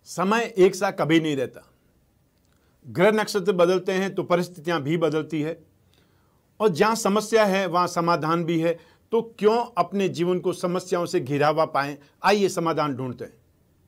समय एक सा कभी नहीं रहता। ग्रह नक्षत्र बदलते हैं तो परिस्थितियां भी बदलती है, और जहां समस्या है वहां समाधान भी है। तो क्यों अपने जीवन को समस्याओं से घिरा हुआ पाएं? आइए समाधान ढूंढते हैं।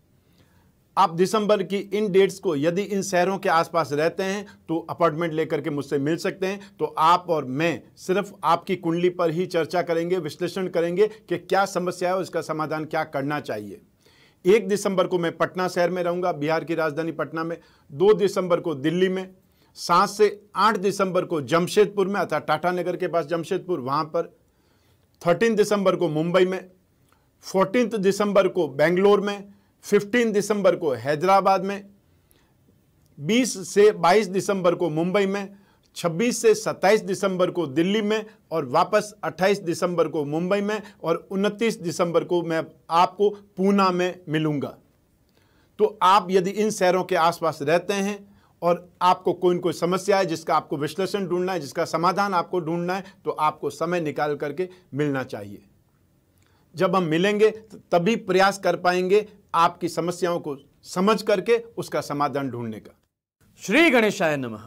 आप दिसंबर की इन डेट्स को यदि इन शहरों के आसपास रहते हैं तो अपार्टमेंट लेकर के मुझसे मिल सकते हैं। तो आप और मैं सिर्फ आपकी कुंडली पर ही चर्चा करेंगे, विश्लेषण करेंगे कि क्या समस्या है और इसका समाधान क्या करना चाहिए। 1 दिसंबर को मैं पटना शहर में रहूंगा, बिहार की राजधानी पटना में। 2 दिसंबर को दिल्ली में। 7 से 8 दिसंबर को जमशेदपुर में, अर्थात टाटा नगर के पास जमशेदपुर, वहां पर। 13 दिसंबर को मुंबई में। 14 दिसंबर को बेंगलोर में। 15 दिसंबर को हैदराबाद में। 20 से 22 दिसंबर को मुंबई में। 26 से 27 दिसंबर को दिल्ली में, और वापस 28 दिसंबर को मुंबई में, और 29 दिसंबर को मैं आपको पूना में मिलूंगा। तो आप यदि इन शहरों के आसपास रहते हैं और आपको कोई न कोई समस्या है जिसका आपको विश्लेषण ढूंढना है, जिसका समाधान आपको ढूंढना है, तो आपको समय निकाल करके मिलना चाहिए। जब हम मिलेंगे तभी प्रयास कर पाएंगे आपकी समस्याओं को समझ करके उसका समाधान ढूंढने का। श्री गणेशाय नमः।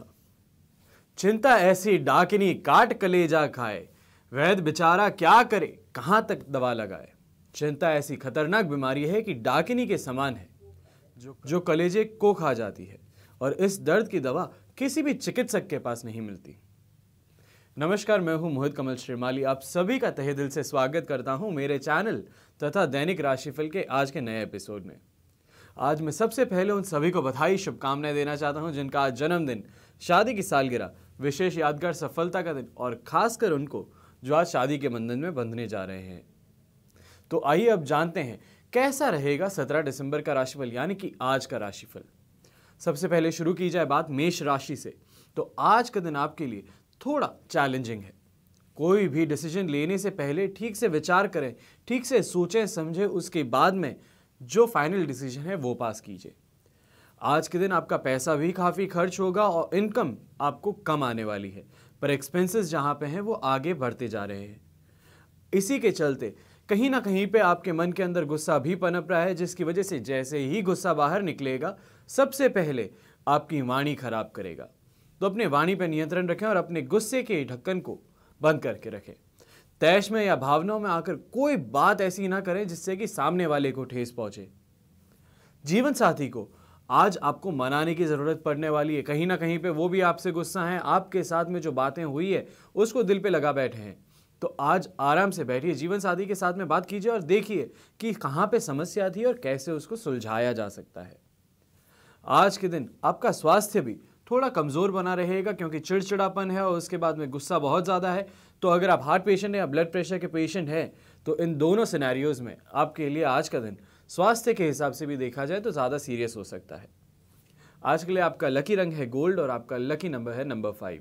चिंता ऐसी डाकिनी काट कलेजा खाए, वैद्य बेचारा क्या करे कहां तक दवा लगाए। चिंता ऐसी खतरनाक बीमारी है कि डाकिनी के समान है, जो कलेजे को खा जाती है, और इस दर्द की दवा किसी भी चिकित्सक के पास नहीं मिलती। नमस्कार, मैं हूं मोहित कमल श्रीमाली। आप सभी का तहे दिल से स्वागत करता हूं मेरे चैनल तथा दैनिक राशिफल के आज के नए एपिसोड में। आज मैं सबसे पहले उन सभी को बधाई शुभकामनाएं देना चाहता हूं जिनका आज जन्मदिन, शादी की सालगिरह, विशेष यादगार सफलता का दिन, और खासकर उनको जो आज शादी के बंधन में बंधने जा रहे हैं। तो आइए अब जानते हैं कैसा रहेगा 17 दिसंबर का राशिफल, यानी कि आज का राशिफल। सबसे पहले शुरू की जाए बात मेष राशि से, तो आज का दिन आपके लिए थोड़ा चैलेंजिंग है। कोई भी डिसीजन लेने से पहले ठीक से विचार करें, ठीक से सोचें समझें, उसके बाद में जो फाइनल डिसीजन है वो पास कीजिए। आज के दिन आपका पैसा भी काफ़ी खर्च होगा और इनकम आपको कम आने वाली है, पर एक्सपेंसेस जहाँ पे हैं वो आगे बढ़ते जा रहे हैं। इसी के चलते कहीं ना कहीं पे आपके मन के अंदर गुस्सा भी पनप रहा है, जिसकी वजह से जैसे ही गुस्सा बाहर निकलेगा सबसे पहले आपकी वाणी खराब करेगा। तो अपने वाणी पर नियंत्रण रखें और अपने गुस्से के ढक्कन को बंद करके रखें। तैश में या भावनाओं में आकर कोई बात ऐसी ना करें जिससे कि सामने वाले को ठेस पहुंचे। जीवन साथी को आज आपको मनाने की जरूरत पड़ने वाली है। कहीं ना कहीं पे वो भी आपसे गुस्सा है, आपके साथ में जो बातें हुई है उसको दिल पे लगा बैठे हैं। तो आज आराम से बैठिए, जीवन साथी के साथ में बात कीजिए और देखिए कि कहाँ पे समस्या थी और कैसे उसको सुलझाया जा सकता है। आज के दिन आपका स्वास्थ्य भी थोड़ा कमज़ोर बना रहेगा, क्योंकि चिड़चिड़ापन है और उसके बाद में गुस्सा बहुत ज़्यादा है। तो अगर आप हार्ट पेशेंट हैं या ब्लड प्रेशर के पेशेंट हैं तो इन दोनों सिनेरियोज़ में आपके लिए आज का दिन स्वास्थ्य के हिसाब से भी देखा जाए तो ज़्यादा सीरियस हो सकता है। आज के लिए आपका लकी रंग है गोल्ड और आपका लकी नंबर है नंबर 5।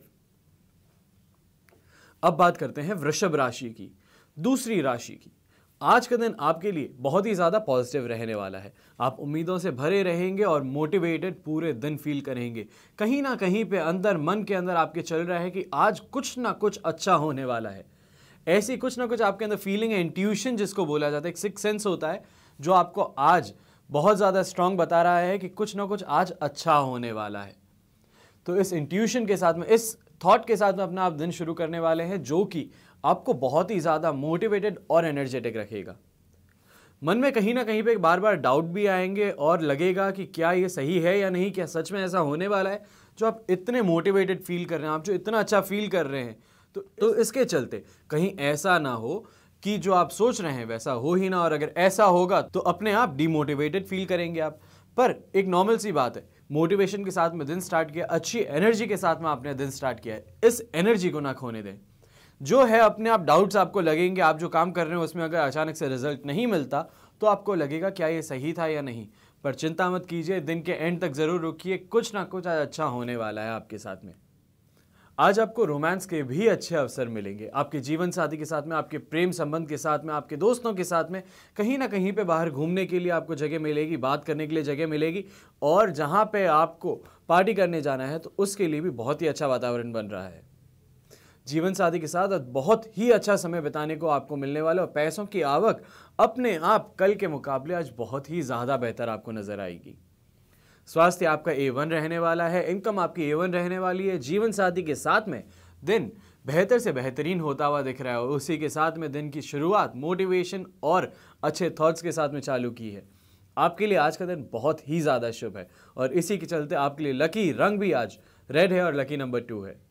अब बात करते हैं वृषभ राशि की, दूसरी राशि की। आज का दिन आपके लिए बहुत ही ज़्यादा पॉजिटिव रहने वाला है। आप उम्मीदों से भरे रहेंगे और मोटिवेटेड पूरे दिन फील करेंगे। कहीं ना कहीं पे अंदर मन के अंदर आपके चल रहा है कि आज कुछ ना कुछ अच्छा होने वाला है। ऐसी कुछ ना कुछ आपके अंदर फीलिंग है, इंट्यूशन जिसको बोला जाता है, एक सिक्स सेंस होता है जो आपको आज बहुत ज़्यादा स्ट्रांग बता रहा है कि कुछ ना कुछ आज अच्छा होने वाला है। तो इस इंट्यूशन के साथ में, इस थॉट के साथ में अपना आप दिन शुरू करने वाले हैं, जो कि आपको बहुत ही ज़्यादा मोटिवेटेड और एनर्जेटिक रखेगा। मन में कहीं ना कहीं पे बार बार डाउट भी आएंगे और लगेगा कि क्या ये सही है या नहीं, क्या सच में ऐसा होने वाला है। जो आप इतने मोटिवेटेड फील कर रहे हैं, आप जो इतना अच्छा फील कर रहे हैं, तो इसके चलते कहीं ऐसा ना हो कि जो आप सोच रहे हैं वैसा हो ही ना, और अगर ऐसा होगा तो अपने आप डिमोटिवेटेड फील करेंगे आप। पर एक नॉर्मल सी बात है, मोटिवेशन के साथ में दिन स्टार्ट किया, अच्छी एनर्जी के साथ में आपने दिन स्टार्ट किया है, इस एनर्जी को ना खोने दें। जो है अपने आप डाउट्स आपको लगेंगे, आप जो काम कर रहे हो उसमें अगर अचानक से रिजल्ट नहीं मिलता तो आपको लगेगा क्या ये सही था या नहीं। पर चिंता मत कीजिए, दिन के एंड तक जरूर रुकिए, कुछ ना कुछ आज अच्छा होने वाला है आपके साथ में। आज आपको रोमांस के भी अच्छे अवसर मिलेंगे, आपके जीवन साथी के साथ में, आपके प्रेम संबंध के साथ में, आपके दोस्तों के साथ में। कहीं ना कहीं पे बाहर घूमने के लिए आपको जगह मिलेगी, बात करने के लिए जगह मिलेगी, और जहाँ पे आपको पार्टी करने जाना है तो उसके लिए भी बहुत ही अच्छा वातावरण बन रहा है। जीवन साथी के साथ बहुत ही अच्छा समय बिताने को आपको मिलने वाला है, और पैसों की आवक अपने आप कल के मुकाबले आज बहुत ही ज़्यादा बेहतर आपको नजर आएगी। स्वास्थ्य आपका A1 रहने वाला है, इनकम आपकी A1 रहने वाली है। जीवन साथी के साथ में दिन बेहतर से बेहतरीन होता हुआ दिख रहा है, उसी के साथ में दिन की शुरुआत मोटिवेशन और अच्छे थॉट्स के साथ में चालू की है। आपके लिए आज का दिन बहुत ही ज़्यादा शुभ है और इसी के चलते आपके लिए लकी रंग भी आज रेड है और लकी नंबर 2 है।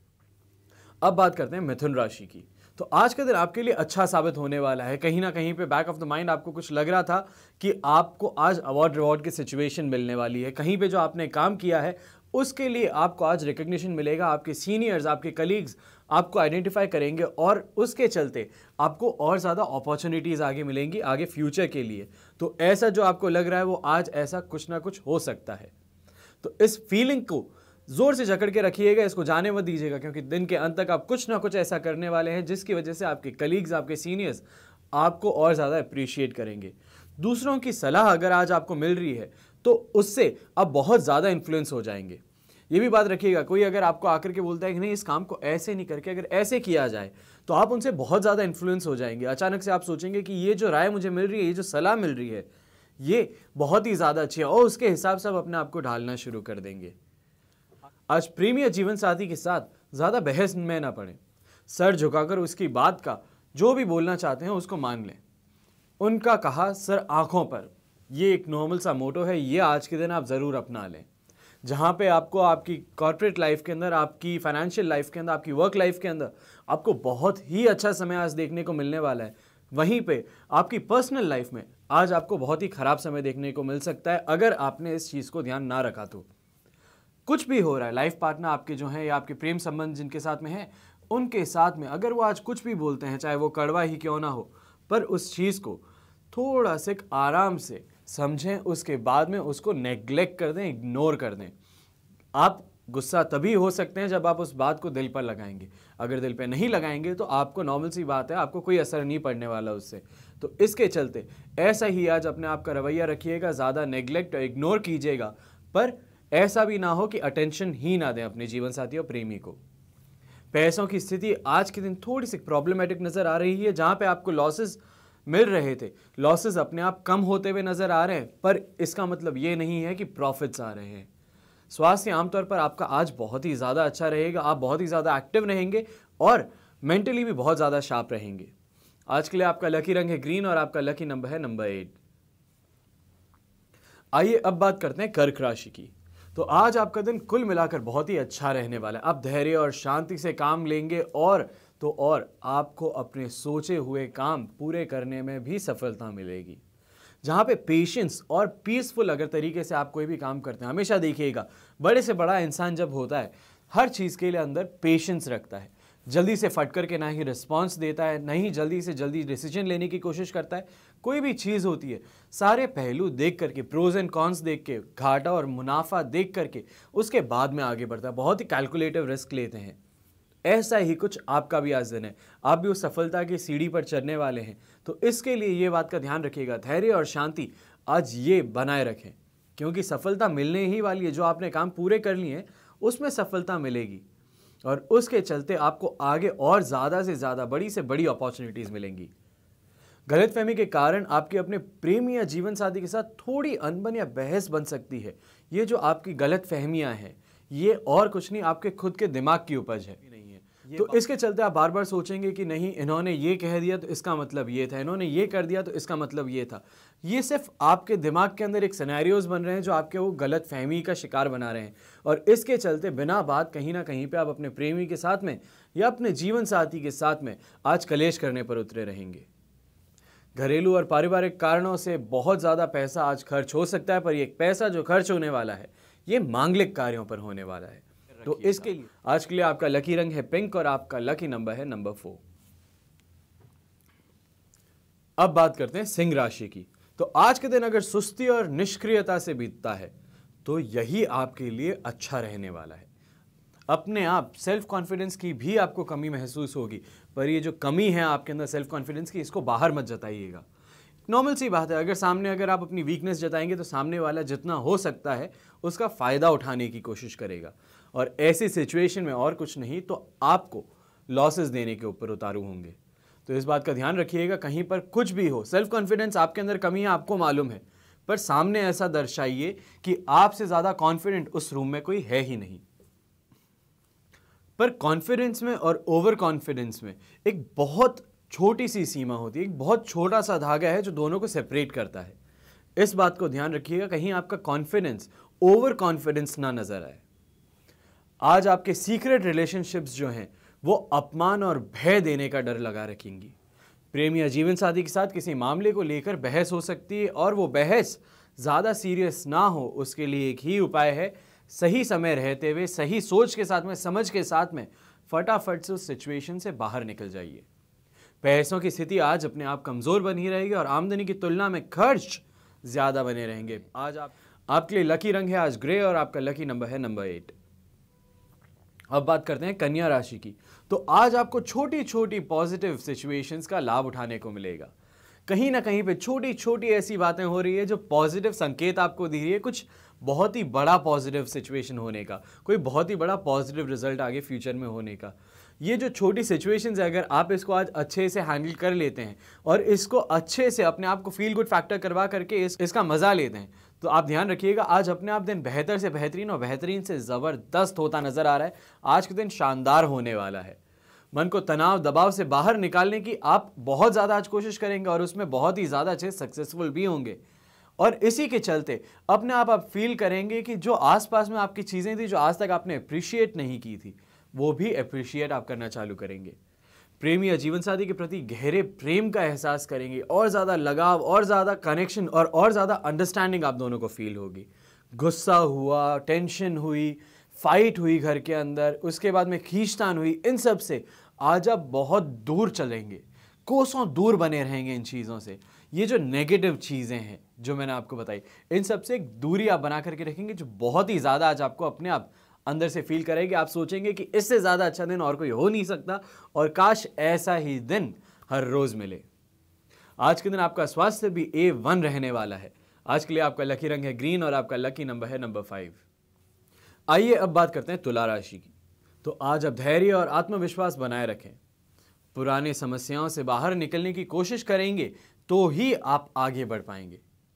अब बात करते हैं मिथुन राशि की। तो आज का दिन आपके लिए अच्छा साबित होने वाला है। कहीं ना कहीं पे बैक ऑफ द माइंड आपको कुछ लग रहा था कि आपको आज अवार्ड रिवॉर्ड की सिचुएशन मिलने वाली है। कहीं पे जो आपने काम किया है उसके लिए आपको आज रिकग्निशन मिलेगा। आपके सीनियर्स, आपके कलीग्स आपको आइडेंटिफाई करेंगे और उसके चलते आपको और ज़्यादा अपॉर्चुनिटीज़ आगे मिलेंगी आगे फ्यूचर के लिए। तो ऐसा जो आपको लग रहा है वो आज ऐसा कुछ ना कुछ हो सकता है। तो इस फीलिंग को जोर से जकड़ के रखिएगा, इसको जाने मत दीजिएगा, क्योंकि दिन के अंत तक आप कुछ ना कुछ ऐसा करने वाले हैं जिसकी वजह से आपके कलीग्स, आपके सीनियर्स आपको और ज़्यादा अप्रिशिएट करेंगे। दूसरों की सलाह अगर आज आपको मिल रही है तो उससे आप बहुत ज़्यादा इन्फ्लुएंस हो जाएंगे। ये भी बात रखिएगा, कोई अगर आपको आकर के बोलता है कि नहीं इस काम को ऐसे नहीं करके अगर ऐसे किया जाए, तो आप उनसे बहुत ज़्यादा इन्फ्लुएंस हो जाएंगे। अचानक से आप सोचेंगे कि ये जो राय मुझे मिल रही है, ये जो सलाह मिल रही है, ये बहुत ही ज़्यादा अच्छी है और उसके हिसाब से आप अपने आप को ढालना शुरू कर देंगे। आज प्रेमी या जीवन साथी के साथ ज़्यादा बहस में ना पड़े, सर झुकाकर उसकी बात का जो भी बोलना चाहते हैं उसको मान लें। उनका कहा सर आंखों पर, ये एक नॉर्मल सा मोटो है, ये आज के दिन आप ज़रूर अपना लें। जहाँ पे आपको आपकी कॉर्पोरेट लाइफ के अंदर, आपकी फाइनेंशियल लाइफ के अंदर, आपकी वर्क लाइफ के अंदर आपको बहुत ही अच्छा समय आज देखने को मिलने वाला है, वहीं पे आपकी पर्सनल लाइफ में आज आपको बहुत ही ख़राब समय देखने को मिल सकता है अगर आपने इस चीज़ को ध्यान ना रखा तो। कुछ भी हो रहा है, लाइफ पार्टनर आपके जो हैं या आपके प्रेम संबंध जिनके साथ में है, उनके साथ में अगर वो आज कुछ भी बोलते हैं, चाहे वो कड़वा ही क्यों ना हो, पर उस चीज़ को थोड़ा से आराम से समझें, उसके बाद में उसको नेग्लेक्ट कर दें, इग्नोर कर दें। आप गुस्सा तभी हो सकते हैं जब आप उस बात को दिल पर लगाएंगे। अगर दिल पे नहीं लगाएंगे तो आपको नॉर्मल सी बात है, आपको कोई असर नहीं पड़ने वाला उससे। तो इसके चलते ऐसा ही आज अपने आप का रवैया रखिएगा, ज़्यादा नेग्लेक्ट और इग्नोर कीजिएगा, पर ऐसा भी ना हो कि अटेंशन ही ना दें अपने जीवन साथी और प्रेमी को। पैसों की स्थिति आज के दिन थोड़ी सी प्रॉब्लमेटिक नज़र आ रही है। जहाँ पे आपको लॉसेस मिल रहे थे, लॉसेस अपने आप कम होते हुए नज़र आ रहे हैं, पर इसका मतलब ये नहीं है कि प्रॉफिट्स आ रहे हैं। स्वास्थ्य आमतौर पर आपका आज बहुत ही ज़्यादा अच्छा रहेगा, आप बहुत ही ज़्यादा एक्टिव रहेंगे और मेंटली भी बहुत ज़्यादा शार्प रहेंगे। आज के लिए आपका लकी रंग है ग्रीन और आपका लकी नंबर है नंबर 8। आइए अब बात करते हैं कर्क राशि की। तो आज आपका दिन कुल मिलाकर बहुत ही अच्छा रहने वाला है। आप धैर्य और शांति से काम लेंगे और आपको अपने सोचे हुए काम पूरे करने में भी सफलता मिलेगी। जहाँ पे पेशेंस और पीसफुल अगर तरीके से आप कोई भी काम करते हैं, हमेशा देखिएगा बड़े से बड़ा इंसान जब होता है हर चीज़ के लिए अंदर पेशेंस रखता है। जल्दी से फट करके ना ही रिस्पॉन्स देता है, ना ही जल्दी से जल्दी डिसीजन लेने की कोशिश करता है। कोई भी चीज़ होती है सारे पहलू देख करके, प्रोज एंड कॉन्स देख के, घाटा और मुनाफा देख करके उसके बाद में आगे बढ़ता है। बहुत ही कैलकुलेटिव रिस्क लेते हैं। ऐसा ही कुछ आपका भी आज दिन है, आप भी उस सफलता की सीढ़ी पर चढ़ने वाले हैं। तो इसके लिए ये बात का ध्यान रखिएगा, धैर्य और शांति आज ये बनाए रखें, क्योंकि सफलता मिलने ही वाली है। जो आपने काम पूरे कर लिए हैं उसमें सफलता मिलेगी और उसके चलते आपको आगे और ज़्यादा से ज़्यादा बड़ी से बड़ी अपॉर्चुनिटीज़ मिलेंगी। गलतफहमी के कारण आपके अपने प्रेमी या जीवन साथी के साथ थोड़ी अनबन या बहस बन सकती है। ये जो आपकी गलतफहमियां हैं ये और कुछ नहीं, आपके खुद के दिमाग की उपज है। तो इसके चलते आप बार बार सोचेंगे कि नहीं इन्होंने ये कह दिया तो इसका मतलब ये था, इन्होंने ये कर दिया तो इसका मतलब ये था। ये सिर्फ आपके दिमाग के अंदर एक सिनेरियोज बन रहे हैं जो आपके वो गलत फहमी का शिकार बना रहे हैं और इसके चलते बिना बात कहीं ना कहीं पे आप अपने प्रेमी के साथ में या अपने जीवन साथी के साथ में आज कलेश करने पर उतरे रहेंगे। घरेलू और पारिवारिक कारणों से बहुत ज़्यादा पैसा आज खर्च हो सकता है, पर ये पैसा जो खर्च होने वाला है ये मांगलिक कार्यों पर होने वाला है। तो इसके लिए आज के लिए आपका लकी रंग है पिंक और आपका लकी नंबर है नंबर 4। अब बात करते हैं सिंह राशि की। तो आज के दिन अगर सुस्ती और निष्क्रियता से बीतता है तो यही आपके लिए अच्छा रहने वाला है। अपने आप सेल्फ कॉन्फिडेंस की भी आपको कमी महसूस होगी, पर ये जो कमी है आपके अंदर सेल्फ कॉन्फिडेंस की, इसको बाहर मत जताइएगा। नॉर्मल सी बात है, अगर आप अपनी वीकनेस जताएंगे तो सामने वाला जितना हो सकता है उसका फ़ायदा उठाने की कोशिश करेगा और ऐसी सिचुएशन में और कुछ नहीं तो आपको लॉसेस देने के ऊपर उतारू होंगे। तो इस बात का ध्यान रखिएगा, कहीं पर कुछ भी हो, सेल्फ कॉन्फिडेंस आपके अंदर कमी है आपको मालूम है, पर सामने ऐसा दर्शाइए कि आपसे ज़्यादा कॉन्फिडेंट उस रूम में कोई है ही नहीं। पर कॉन्फिडेंस में और ओवर कॉन्फिडेंस में एक बहुत छोटी सी सीमा होती है, एक बहुत छोटा सा धागा है जो दोनों को सेपरेट करता है। इस बात को ध्यान रखिएगा, कहीं आपका कॉन्फिडेंस ओवर कॉन्फिडेंस ना नजर आए। आज आपके सीक्रेट रिलेशनशिप्स जो हैं वो अपमान और भय देने का डर लगा रखेंगी। प्रेम या जीवन साथी के साथ किसी मामले को लेकर बहस हो सकती है और वो बहस ज़्यादा सीरियस ना हो, उसके लिए एक ही उपाय है, सही समय रहते हुए, सही सोच के साथ में, समझ के साथ में फटाफट से उस सिचुएशन से बाहर निकल जाइए। पैसों की स्थिति आज अपने आप कमज़ोर बनी रहेगी और आमदनी की तुलना में खर्च ज़्यादा बने रहेंगे। आज आपके लिए लकी रंग है आज ग्रे और आपका लकी नंबर है नंबर 8। अब बात करते हैं कन्या राशि की। तो आज आपको छोटी छोटी पॉजिटिव सिचुएशंस का लाभ उठाने को मिलेगा। कहीं ना कहीं पे छोटी छोटी ऐसी बातें हो रही है जो पॉजिटिव संकेत आपको दे रही है कुछ बहुत ही बड़ा पॉजिटिव सिचुएशन होने का, कोई बहुत ही बड़ा पॉजिटिव रिजल्ट आगे फ्यूचर में होने का। ये जो छोटी सिचुएशंस है, अगर आप इसको आज अच्छे से हैंडल कर लेते हैं और इसको अच्छे से अपने आप को फील गुड फैक्टर करवा करके इसका मज़ा लेते हैं, तो आप ध्यान रखिएगा आज अपने आप दिन बेहतर से बेहतरीन और बेहतरीन से ज़बरदस्त होता नज़र आ रहा है। आज के दिन शानदार होने वाला है। मन को तनाव दबाव से बाहर निकालने की आप बहुत ज़्यादा आज कोशिश करेंगे और उसमें बहुत ही ज़्यादा अच्छे सक्सेसफुल भी होंगे। और इसी के चलते अपने आप फील करेंगे कि जो आसपास में आपकी चीज़ें थी जो आज तक आपने अप्रिशिएट नहीं की थी, वो भी अप्रिशिएट आप करना चालू करेंगे। प्रेमी या जीवन साथी के प्रति गहरे प्रेम का एहसास करेंगे और ज़्यादा लगाव और ज़्यादा कनेक्शन और ज़्यादा अंडरस्टैंडिंग आप दोनों को फील होगी। गुस्सा हुआ, टेंशन हुई, फाइट हुई घर के अंदर, उसके बाद में खींचतान हुई, इन सब से आज आप बहुत दूर चलेंगे, कोसों दूर बने रहेंगे इन चीज़ों से। ये जो नेगेटिव चीज़ें हैं जो मैंने आपको बताई, इन सब से एक दूरी आप बना करके रखेंगे जो बहुत ही ज़्यादा आज आपको अपने आप अंदर से फील करेंगे। आप सोचेंगे कि इससे ज़्यादा अच्छा दिन और कोई हो नहीं सकता और काश ऐसा ही दिन हर रोज़ मिले। आज के दिन आपका स्वास्थ्य भी A1 रहने वाला है। आज के लिए आपका लकी रंग है ग्रीन और आपका लकी नंबर है नंबर 5। आइए अब बात करते हैं तुला राशि की। तो आज आप धैर्य और आत्मविश्वास बनाए रखें। पुरानी समस्याओं से बाहर निकलने की कोशिश करेंगे तो ही आप आगे बढ़ पाएंगे।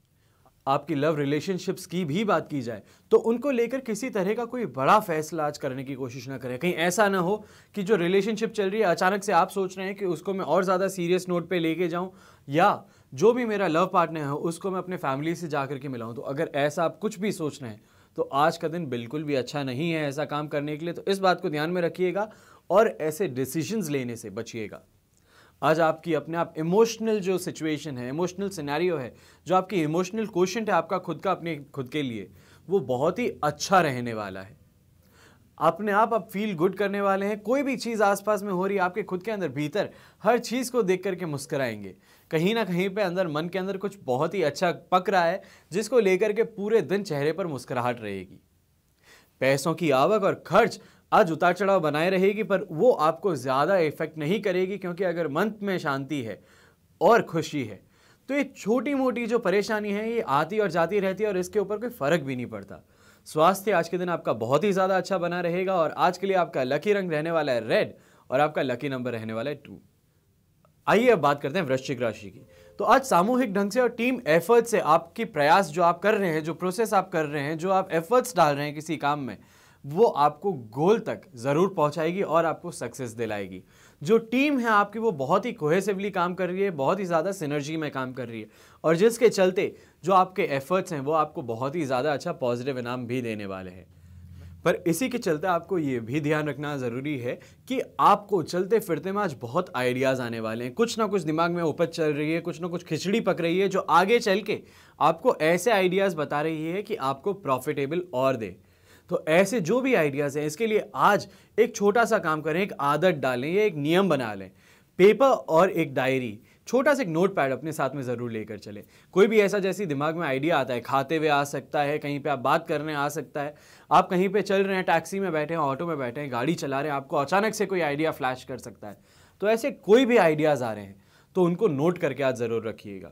आपकी लव रिलेशनशिप्स की भी बात की जाए तो उनको लेकर किसी तरह का कोई बड़ा फैसला आज करने की कोशिश ना करें। कहीं ऐसा ना हो कि जो रिलेशनशिप चल रही है अचानक से आप सोच रहे हैं कि उसको मैं और ज़्यादा सीरियस नोट पे लेके जाऊं या जो भी मेरा लव पार्टनर है उसको मैं अपने फैमिली से जा करके मिलाऊं। तो अगर ऐसा आप कुछ भी सोच रहे हैं तो आज का दिन बिल्कुल भी अच्छा नहीं है ऐसा काम करने के लिए। तो इस बात को ध्यान में रखिएगा और ऐसे डिसीजंस लेने से बचिएगा। आज आपकी अपने आप इमोशनल जो सिचुएशन है, इमोशनल सिनेरियो है, जो आपकी इमोशनल क्वोशंट है आपका खुद का अपने खुद के लिए, वो बहुत ही अच्छा रहने वाला है। अपने आप फील गुड करने वाले हैं। कोई भी चीज़ आसपास में हो रही है आपके खुद के अंदर भीतर, हर चीज़ को देख करके मुस्कुराएंगे। कहीं ना कहीं पे अंदर मन के अंदर कुछ बहुत ही अच्छा पक रहा है जिसको लेकर के पूरे दिन चेहरे पर मुस्कुराहट रहेगी। पैसों की आवक और खर्च आज उतार चढ़ाव बनाए रहेगी पर वो आपको ज़्यादा इफेक्ट नहीं करेगी, क्योंकि अगर मन में शांति है और खुशी है तो ये छोटी मोटी जो परेशानी है ये आती और जाती रहती है और इसके ऊपर कोई फ़र्क भी नहीं पड़ता। स्वास्थ्य आज के दिन आपका बहुत ही ज़्यादा अच्छा बना रहेगा और आज के लिए आपका लकी रंग रहने वाला है रेड और आपका लकी नंबर रहने वाला है 2। आइए अब बात करते हैं वृश्चिक राशि की। तो आज सामूहिक ढंग से और टीम एफर्ट से आपकी प्रयास जो आप कर रहे हैं, जो प्रोसेस आप कर रहे हैं, जो आप एफर्ट्स डाल रहे हैं किसी काम में, वो आपको गोल तक ज़रूर पहुंचाएगी और आपको सक्सेस दिलाएगी। जो टीम है आपकी वो बहुत ही कोहेसिवली काम कर रही है, बहुत ही ज़्यादा सिनर्जी में काम कर रही है और जिसके चलते जो आपके एफर्ट्स हैं वो आपको बहुत ही ज़्यादा अच्छा पॉजिटिव इनाम भी देने वाले हैं। पर इसी के चलते आपको ये भी ध्यान रखना ज़रूरी है कि आपको चलते फिरते में आज बहुत आइडियाज़ आने वाले हैं। कुछ ना कुछ दिमाग में उपज चल रही है, कुछ ना कुछ खिचड़ी पक रही है जो आगे चल के आपको ऐसे आइडियाज़ बता रही है कि आपको प्रॉफिटेबल और दे। तो ऐसे जो भी आइडियाज़ हैं इसके लिए आज एक छोटा सा काम करें, एक आदत डालें या एक नियम बना लें। पेपर और एक डायरी, छोटा सा एक नोट पैड अपने साथ में ज़रूर लेकर चलें। कोई भी ऐसा जैसी दिमाग में आइडिया आता है, खाते हुए आ सकता है, कहीं पे आप बात करने आ सकता है, आप कहीं पे चल रहे हैं, टैक्सी में बैठे हैं, ऑटो में बैठे हैं, गाड़ी चला रहे हैं, आपको अचानक से कोई आइडिया फ्लैश कर सकता है। तो ऐसे कोई भी आइडियाज़ आ रहे हैं तो उनको नोट करके आज ज़रूर रखिएगा।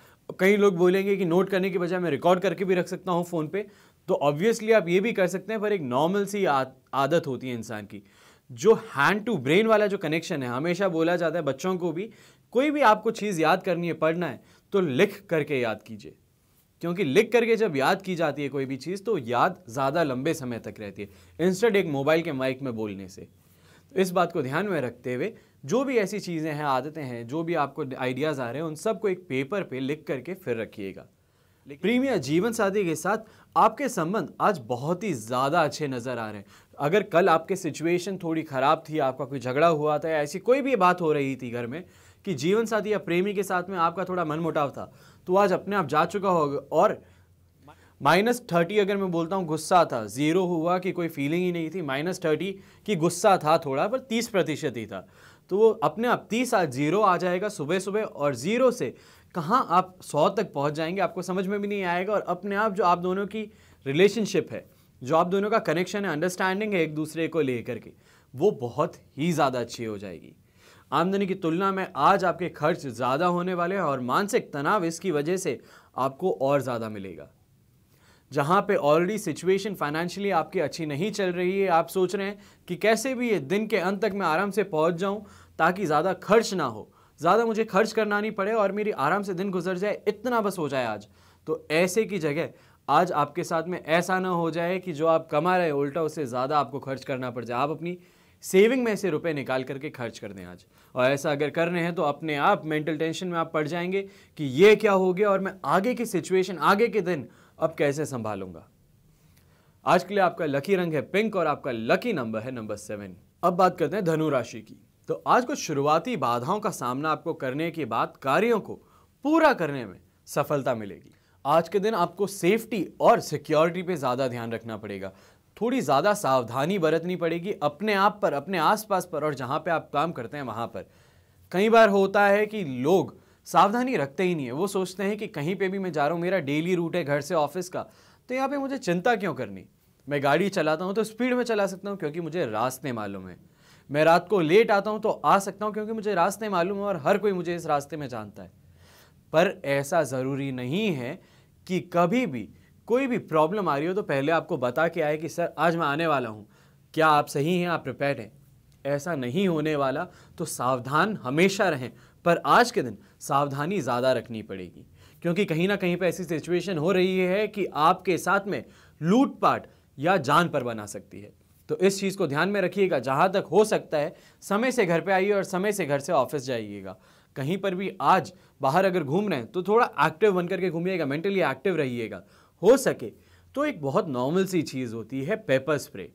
कई लोग बोलेंगे कि नोट करने की बजाय मैं रिकॉर्ड करके भी रख सकता हूँ फ़ोन पे, तो ऑब्वियसली आप ये भी कर सकते हैं, पर एक नॉर्मल सी आदत होती है इंसान की, जो हैंड टू ब्रेन वाला जो कनेक्शन है। हमेशा बोला जाता है बच्चों को भी, कोई भी आपको चीज़ याद करनी है, पढ़ना है, तो लिख करके याद कीजिए। क्योंकि लिख करके जब याद की जाती है कोई भी चीज़ तो याद ज़्यादा लंबे समय तक रहती है इंस्टेड एक मोबाइल के माइक में बोलने से। तो इस बात को ध्यान में रखते हुए जो भी ऐसी चीज़ें हैं, आदतें हैं, जो भी आपको आइडियाज़ आ रहे हैं, उन सबको एक पेपर पे लिख करके फिर रखिएगा। प्रेमी जीवन साथी के साथ आपके संबंध आज बहुत ही ज़्यादा अच्छे नज़र आ रहे हैं। अगर कल आपके सिचुएशन थोड़ी ख़राब थी, आपका कोई झगड़ा हुआ था या ऐसी कोई भी बात हो रही थी घर में कि जीवन साथी या प्रेमी के साथ में आपका थोड़ा मनमुटाव था, तो आज अपने आप जा चुका होगा। और -30 अगर मैं बोलता हूँ गुस्सा था, 0 हुआ कि कोई फीलिंग ही नहीं थी, -30 कि गुस्सा था थोड़ा, पर 30% ही था, तो वो अपने आप 30 आज 0 आ जाएगा सुबह सुबह। और 0 से कहाँ आप 100 तक पहुँच जाएंगे आपको समझ में भी नहीं आएगा। और अपने आप जो आप दोनों की रिलेशनशिप है, जो आप दोनों का कनेक्शन है, अंडरस्टैंडिंग है एक दूसरे को लेकर के, वो बहुत ही ज़्यादा अच्छी हो जाएगी। आमदनी की तुलना में आज आपके खर्च ज़्यादा होने वाले हैं और मानसिक तनाव इसकी वजह से आपको और ज़्यादा मिलेगा। जहाँ पे ऑलरेडी सिचुएशन फाइनेंशियली आपकी अच्छी नहीं चल रही है, आप सोच रहे हैं कि कैसे भी ये दिन के अंत तक मैं आराम से पहुँच जाऊँ ताकि ज़्यादा खर्च ना हो, ज़्यादा मुझे खर्च करना नहीं पड़े और मेरी आराम से दिन गुजर जाए, इतना बस हो जाए आज। तो ऐसे की जगह आज आपके साथ में ऐसा ना हो जाए कि जो आप कमा रहे हैं उल्टा उससे ज़्यादा आपको खर्च करना पड़ जाए। आप अपनी सेविंग में से रुपए निकाल करके खर्च कर दें आज। और ऐसा अगर कर रहे हैं तो अपने आप मेंटल टेंशन में आप पड़ जाएंगे कि ये क्या हो गया और मैं आगे की सिचुएशन, आगे के दिन अब कैसे संभालूंगा। आज के लिए आपका लकी रंग है पिंक और आपका लकी नंबर है नंबर 7। अब बात करते हैं धनु राशि की। तो आज कुछ शुरुआती बाधाओं का सामना आपको करने के बाद कार्यों को पूरा करने में सफलता मिलेगी। आज के दिन आपको सेफ्टी और सिक्योरिटी पे ज़्यादा ध्यान रखना पड़ेगा, थोड़ी ज़्यादा सावधानी बरतनी पड़ेगी अपने आप पर, अपने आसपास पर और जहाँ पे आप काम करते हैं वहाँ पर। कई बार होता है कि लोग सावधानी रखते ही नहीं है, वो सोचते हैं कि कहीं पे भी मैं जा रहा हूँ, मेरा डेली रूट है घर से ऑफिस का, तो यहाँ पे मुझे चिंता क्यों करनी। मैं गाड़ी चलाता हूँ तो स्पीड में चला सकता हूँ क्योंकि मुझे रास्ते मालूम है। मैं रात को लेट आता हूँ तो आ सकता हूँ क्योंकि मुझे रास्ते मालूम है और हर कोई मुझे इस रास्ते में जानता है। पर ऐसा ज़रूरी नहीं है कि कभी भी कोई भी प्रॉब्लम आ रही हो तो पहले आपको बता के आए कि सर आज मैं आने वाला हूँ, क्या आप सही हैं, आप प्रिपेयर्ड हैं। ऐसा नहीं होने वाला, तो सावधान हमेशा रहें, पर आज के दिन सावधानी ज़्यादा रखनी पड़ेगी क्योंकि कहीं ना कहीं पे ऐसी सिचुएशन हो रही है कि आपके साथ में लूटपाट या जान पर बना सकती है। तो इस चीज़ को ध्यान में रखिएगा। जहाँ तक हो सकता है समय से घर पे आइए और समय से घर से ऑफिस जाइएगा। कहीं पर भी आज बाहर अगर घूम रहे हैं तो थोड़ा एक्टिव बन करके घूमिएगा, मेंटली एक्टिव रहिएगा। हो सके तो एक बहुत नॉर्मल सी चीज़ होती है पेपर स्प्रे,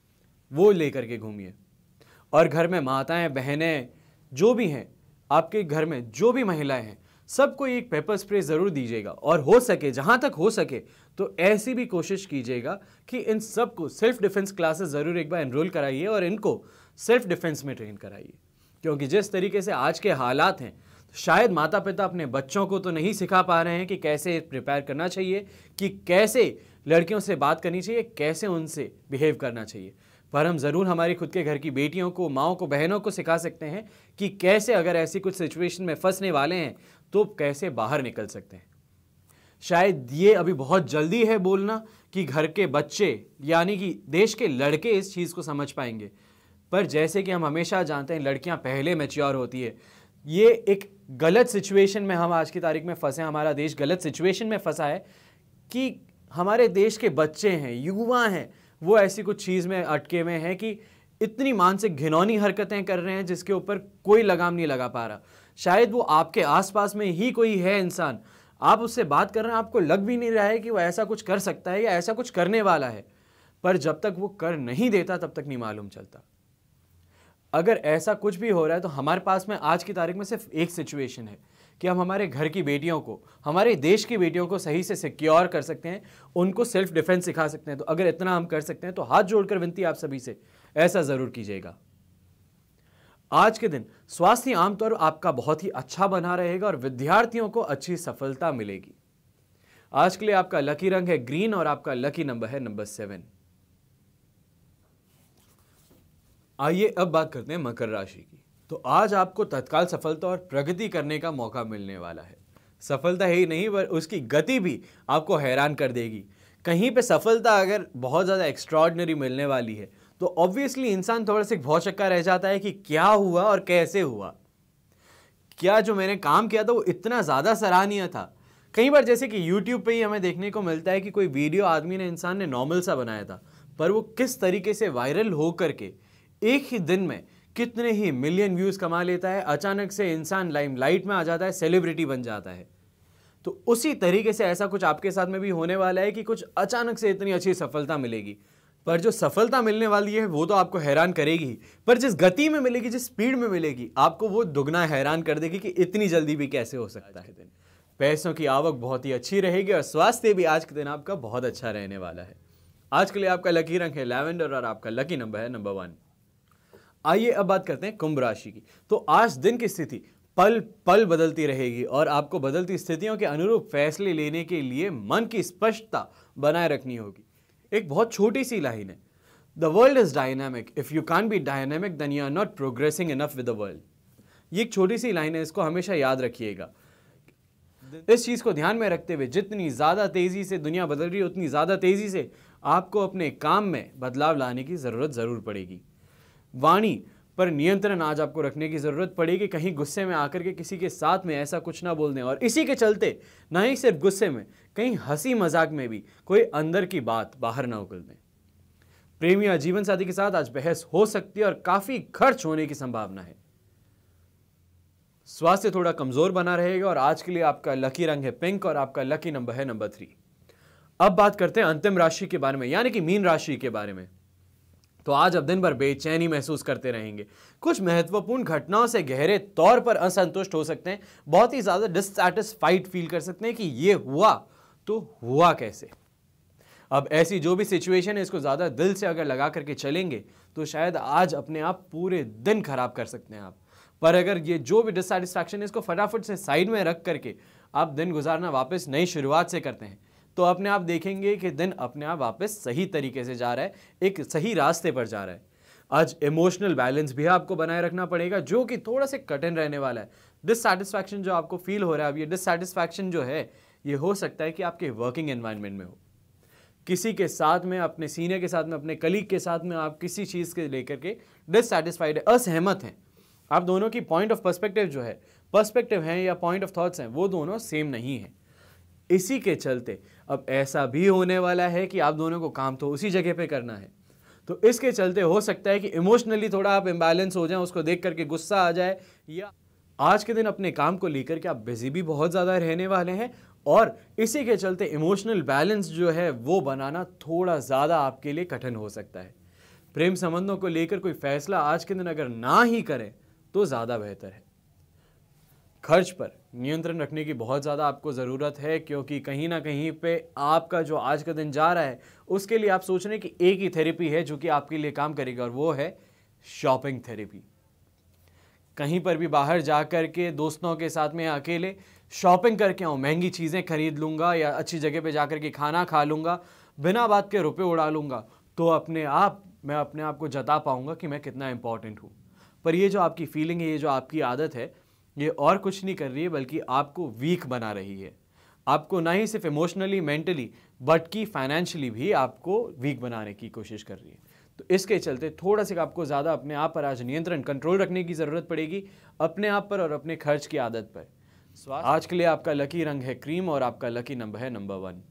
वो लेकर के घूमिए। और घर में माताएं, बहनें जो भी हैं, आपके घर में जो भी महिलाएं हैं, सबको एक पेपर स्प्रे ज़रूर दीजिएगा। और हो सके, जहाँ तक हो सके तो ऐसी भी कोशिश कीजिएगा कि इन सबको सेल्फ डिफेंस क्लासेस ज़रूर एक बार एनरोल कराइए और इनको सेल्फ डिफेंस में ट्रेन कराइए। क्योंकि जिस तरीके से आज के हालात हैं, शायद माता पिता अपने बच्चों को तो नहीं सिखा पा रहे हैं कि कैसे प्रिपेयर करना चाहिए, कि कैसे लड़कियों से बात करनी चाहिए, कैसे उनसे बिहेव करना चाहिए। पर हम ज़रूर हमारी खुद के घर की बेटियों को, माँओं को, बहनों को सिखा सकते हैं कि कैसे अगर ऐसी कुछ सिचुएशन में फंसने वाले हैं तो कैसे बाहर निकल सकते हैं। शायद ये अभी बहुत जल्दी है बोलना कि घर के बच्चे यानी कि देश के लड़के इस चीज़ को समझ पाएंगे, पर जैसे कि हम हमेशा जानते हैं लड़कियां पहले मैच्योर होती है। ये एक गलत सिचुएशन में हम आज की तारीख में फंसे, हमारा देश गलत सिचुएशन में फंसा है कि हमारे देश के बच्चे हैं, युवा हैं, वो ऐसी कुछ चीज़ में अटके हुए हैं कि इतनी मानसिक घिनौनी हरकतें कर रहे हैं जिसके ऊपर कोई लगाम नहीं लगा पा रहा। शायद वो आपके आसपास में ही कोई है इंसान, आप उससे बात कर रहे हैं, आपको लग भी नहीं रहा है कि वो ऐसा कुछ कर सकता है या ऐसा कुछ करने वाला है, पर जब तक वो कर नहीं देता तब तक नहीं मालूम चलता। अगर ऐसा कुछ भी हो रहा है तो हमारे पास में आज की तारीख में सिर्फ एक सिचुएशन है कि हम हमारे घर की बेटियों को, हमारे देश की बेटियों को सही से सिक्योर कर सकते हैं, उनको सेल्फ डिफेंस सिखा सकते हैं। तो अगर इतना हम कर सकते हैं तो हाथ जोड़कर विनती आप सभी से, ऐसा ज़रूर कीजिएगा। आज के दिन स्वास्थ्य आमतौर आपका बहुत ही अच्छा बना रहेगा और विद्यार्थियों को अच्छी सफलता मिलेगी। आज के लिए आपका लकी रंग है ग्रीन और आपका लकी नंबर है नंबर 7। आइए अब बात करते हैं मकर राशि की। तो आज आपको तत्काल सफलता और प्रगति करने का मौका मिलने वाला है। सफलता ही नहीं पर उसकी गति भी आपको हैरान कर देगी। कहीं पे सफलता अगर बहुत ज़्यादा एक्स्ट्रॉर्डिनरी मिलने वाली है तो ऑब्वियसली इंसान थोड़ा सा भौचक्का रह जाता है कि क्या हुआ और कैसे हुआ। क्या जो मैंने काम किया था वो इतना ज़्यादा सराहनीय था कई बार जैसे कि YouTube पे ही हमें देखने को मिलता है कि कोई वीडियो इंसान ने नॉर्मल सा बनाया था, पर वो किस तरीके से वायरल हो करके एक ही दिन में कितने ही मिलियन व्यूज कमा लेता है। अचानक से इंसान लाइमलाइट में आ जाता है, सेलिब्रिटी बन जाता है। तो उसी तरीके से ऐसा कुछ आपके साथ में भी होने वाला है कि कुछ अचानक से इतनी अच्छी सफलता मिलेगी, पर जो सफलता मिलने वाली है वो तो आपको हैरान करेगी ही, पर जिस गति में मिलेगी, जिस स्पीड में मिलेगी, आपको वो दुगना हैरान कर देगी कि इतनी जल्दी भी कैसे हो सकता है। पैसों की आवक बहुत ही अच्छी रहेगी और स्वास्थ्य भी आज के दिन आपका बहुत अच्छा रहने वाला है। आज के लिए आपका लकी रंग है लैवेंडर और आपका लकी नंबर है नंबर 1। आइए अब बात करते हैं कुंभ राशि की। तो आज दिन की स्थिति पल पल बदलती रहेगी और आपको बदलती स्थितियों के अनुरूप फैसले लेने के लिए मन की स्पष्टता बनाए रखनी होगी। एक बहुत छोटी सी लाइन है, the world is dynamic, if you can't be dynamic then you are not progressing enough with the world. ये एक छोटी सी लाइन है, इसको हमेशा याद रखिएगा। इस चीज को ध्यान में रखते हुए जितनी ज्यादा तेजी से दुनिया बदल रही है, उतनी ज्यादा तेजी से आपको अपने काम में बदलाव लाने की जरूरत जरूर पड़ेगी। वाणी पर नियंत्रण आज आपको रखने की जरूरत पड़ेगी, कहीं गुस्से में आकर के किसी के साथ में ऐसा कुछ ना बोल दें, और इसी के चलते ना ही सिर्फ गुस्से में, कहीं हंसी मजाक में भी कोई अंदर की बात बाहर ना उगल दें। प्रेमी या जीवन साथी के साथ आज बहस हो सकती है और काफी खर्च होने की संभावना है। स्वास्थ्य थोड़ा कमजोर बना रहेगा और आज के लिए आपका लकी रंग है पिंक और आपका लकी नंबर है नंबर 3। अब बात करते हैं अंतिम राशि के बारे में, यानी कि मीन राशि के बारे में। तो आज आप दिन भर बेचैनी महसूस करते रहेंगे, कुछ महत्वपूर्ण घटनाओं से गहरे तौर पर असंतुष्ट हो सकते हैं, बहुत ही ज्यादा डिससैटिस्फाइड फील कर सकते हैं कि ये हुआ तो हुआ कैसे। अब ऐसी जो भी सिचुएशन है, इसको ज्यादा दिल से अगर लगा करके चलेंगे तो शायद आज अपने आप पूरे दिन खराब कर सकते हैं आप। पर अगर ये जो भी डिससैटिस्फैक्शन है, इसको फटाफट से साइड में रख करके आप दिन गुजारना वापस नई शुरुआत से करते हैं, तो अपने आप देखेंगे कि दिन अपने आप वापस सही तरीके से जा रहा है, एक सही रास्ते पर जा रहा है। आज इमोशनल बैलेंस भी आपको बनाए रखना पड़ेगा, जो कि थोड़ा सा कठिन रहने वाला है। डिससैटिस्फैक्शन जो आपको फील हो रहा है, अब ये डिससैटिस्फैक्शन जो है, ये हो सकता है कि आपके वर्किंग एनवायरनमेंट में हो, किसी के साथ में, अपने सीनियर के साथ में, अपने कलीग के साथ में आप किसी चीज़ के लेकर के डिससैटिस्फाइड है, असहमत हैं। आप दोनों की पॉइंट ऑफ पर्सपेक्टिव है या पॉइंट ऑफ थॉट्स हैं, वो दोनों सेम नहीं है। इसी के चलते अब ऐसा भी होने वाला है कि आप दोनों को काम तो उसी जगह पे करना है, तो इसके चलते हो सकता है कि इमोशनली थोड़ा आप इम्बैलेंस हो जाएं, उसको देख करके गुस्सा आ जाए, या आज के दिन अपने काम को लेकर के आप बिजी भी बहुत ज़्यादा रहने वाले हैं, और इसी के चलते इमोशनल बैलेंस जो है वो बनाना थोड़ा ज़्यादा आपके लिए कठिन हो सकता है। प्रेम संबंधों को लेकर कोई फैसला आज के दिन अगर ना ही करें तो ज़्यादा बेहतर है। खर्च पर नियंत्रण रखने की बहुत ज़्यादा आपको ज़रूरत है, क्योंकि कहीं ना कहीं पे आपका जो आज का दिन जा रहा है, उसके लिए आप सोच रहे हैं कि एक ही थेरेपी है जो कि आपके लिए काम करेगा, और वो है शॉपिंग थेरेपी। कहीं पर भी बाहर जा कर के दोस्तों के साथ में अकेले शॉपिंग करके आऊँ, महंगी चीज़ें खरीद लूँगा या अच्छी जगह पे जा कर के खाना खा लूँगा, बिना बात के रुपए उड़ा लूँगा, तो मैं अपने आप को जता पाऊँगा कि मैं कितना इंपॉर्टेंट हूँ। पर ये जो आपकी फीलिंग है, ये जो आपकी आदत है, ये और कुछ नहीं कर रही है, बल्कि आपको वीक बना रही है। आपको ना ही सिर्फ इमोशनली, मेंटली, बट कि फाइनेंशियली भी आपको वीक बनाने की कोशिश कर रही है। तो इसके चलते थोड़ा सा आपको ज़्यादा अपने आप पर आज नियंत्रण, कंट्रोल रखने की ज़रूरत पड़ेगी, अपने आप पर और अपने खर्च की आदत पर। आज के लिए आपका लकी रंग है क्रीम और आपका लकी नंबर है नंबर 1।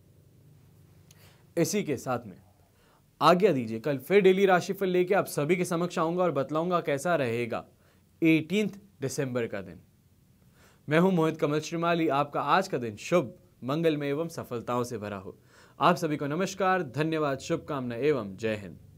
इसी के साथ में आज्ञा दीजिए, कल फिर डेली राशिफल लेके आप सभी के समक्ष आऊंगा और बतलाऊंगा कैसा रहेगा 18 दिसंबर का दिन। मैं हूं मोहित कमल श्रीमाली। आपका आज का दिन शुभ, मंगलमय एवं सफलताओं से भरा हो। आप सभी को नमस्कार, धन्यवाद, शुभकामनाएं एवं जय हिंद।